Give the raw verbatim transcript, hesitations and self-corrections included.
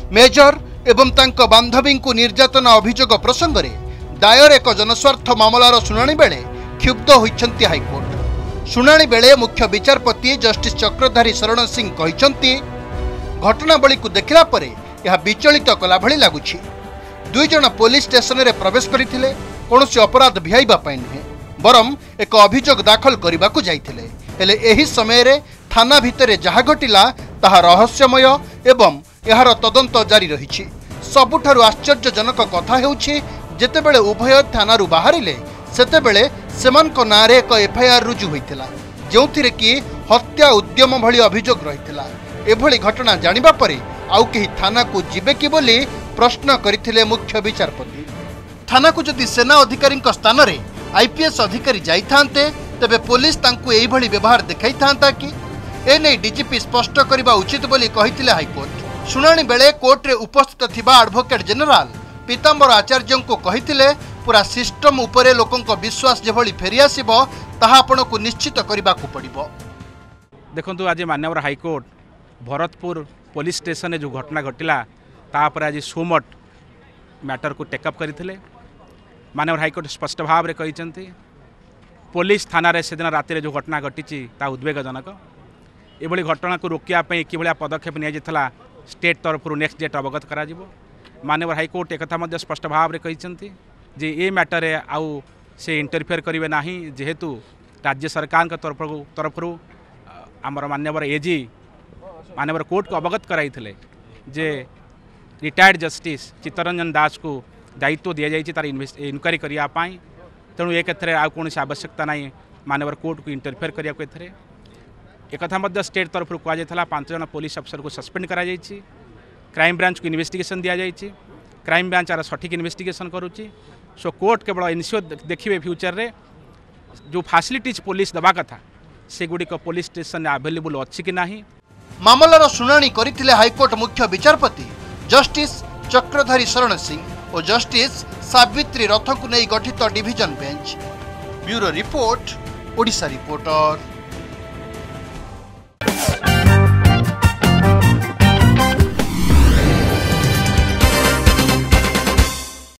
Major एवं तांको बांधवी को निर्यातना अभियोग प्रसंग में दायर एक जनस्वार्थ मामलार शुणाणी बेले क्षुब्ध होइछंती हाईकोर्ट। शुणाणी बेले मुख्य विचारपति जस्टिस चक्रधारी शरण सिंह कहिछंती घटनावली को देखला परे यह विचलित कला भली लागुछि। दुई जन पुलिस स्टेशन रे प्रवेश करथिले, कोनोसी अपराध भियाइबा पई नुहे बरम एक अभियोग दाखल करबा को जाइथिले। हेले एही समय रे थाना भितरे जहा घटिला ताहा रहस्यमय एवं एहार तदंत जारी रहिछि। सबुठारु आश्चर्यजनक कथा हेउछि जेतेबेले उभय थानारु बाहरिले सेतेबेले सेमानक नारे एक एफआईआर रुजु होइतिला, जोंथिरे कि हत्या उद्यम भली अभियोग रहितिला। एभली घटना जानिबा परे आउ केही थाना को जिबे कि बोली प्रश्न करिथिले मुख्य विचारपति। थाना को जदि सेना अधिकारी स्थान रे आईपीएस अधिकारी जाइथांते तेबे पुलिस तांकु एही भली व्यवहार देखाई थांता कि एने डीजीपी स्पष्ट करबा उचित बोली कहिथिले हाईकोर्ट। शुणाणी बेले कोर्ट रे उपस्थित थिबा एडवोकेट जनरल पीतांबर आचार्य को कहिथिले पूरा सिस्टम उपरे लोकंक विश्वास जेभली फेरी आसीबो ताहा आपनको निश्चित करबा को पड़िबो। देखंतु आज माननीय हाईकोर्ट भरतपुर पुलिस स्टेशन जो घटना घटिला तापर आज सोमट मैटर को टेकअप करथिले। माननीय हाईकोर्ट स्पष्ट भाव रे कहिसंती पुलिस थाना रे सेदिन राति जो घटना घटी ता उद्वेगजनक। एभली घटना को रोकिया पई कि भलिया पदक्षेप निया जितला स्टेट तरफ नेक्स्ट डेट अवगत करा जिवो। माननीय हाईकोर्ट एक कथा मध्य स्पष्ट भाव रे कहिसंती जे ए मैटर रे आउ से इंटरफेयर करिवे नाही, जेहेतु राज्य सरकार तरफ तरफ आमर माननीय एजी माननीय कोर्ट को अवगत कराइथिले जे रिटायर्ड जस्टिस चित्तरंजन दास को दायित्व दि जाइए तार इनक्वारी करने। तेणु एक आउ कौन आवश्यकता ना माननीय कोर्ट को इंटरफेयर करने। एक मध्य स्टेट तरफ कहुला पांच जन पुलिस अफसर को सस्पेंड करा जाइछि। क्राइम ब्रांच को इन्वेस्टिगेशन दि जाइछि। क्राइम ब्रांच आर सठिक इन्वेस्टिगेशन करुच्ची। सो कोर्ट केवल इनश्योर देखिए फ्यूचर रे जो फैसिलिटीज पुलिस दबा कथा से गुड़िक पुलिस स्टेशन अवेलेबल अच्छी कि नहीं। मामलार शुणाणी करथिले हाईकोर्ट मुख्य विचारपति जस्टिस चक्रधारी शरण सिंह और जस्टिस सावित्री रथ को नहीं गठित division bench. Bureau report, Odisha reporter.